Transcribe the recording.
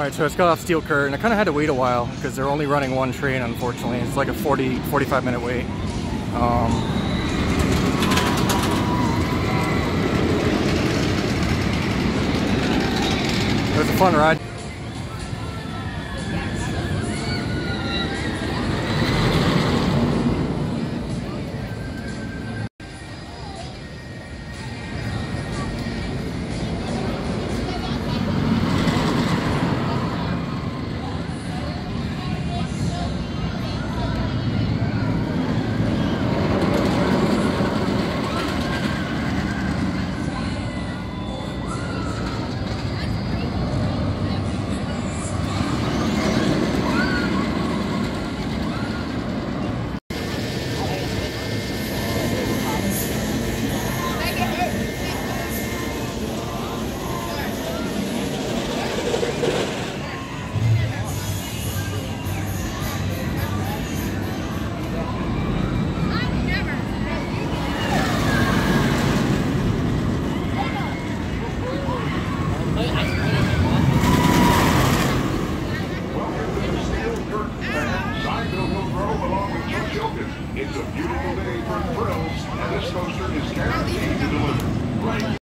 Alright, so I just got off Steel Curtain, and I kind of had to wait a while because they're only running one train, unfortunately. It's like a 45 minute wait. It was a fun ride.